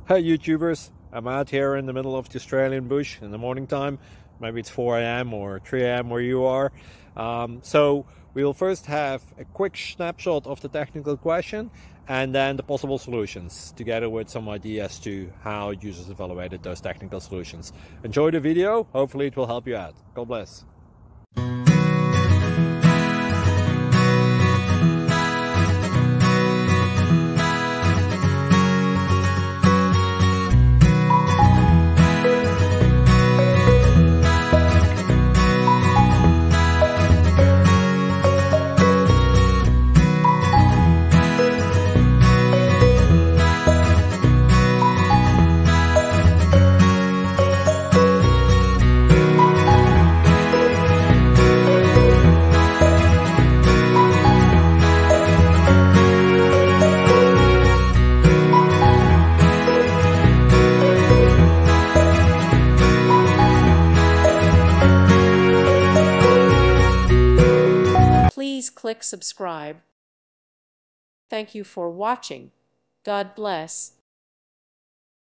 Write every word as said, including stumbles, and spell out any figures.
Hey YouTubers, I'm out here in the middle of the Australian bush in the morning time. Maybe it's four A M or three A M where you are. Um, so we'll first have a quick snapshot of the technical question and then the possible solutions, together with some ideas to how users evaluated those technical solutions. Enjoy the video, hopefully it will help you out. God bless. Please click subscribe. Thank you for watching. God bless.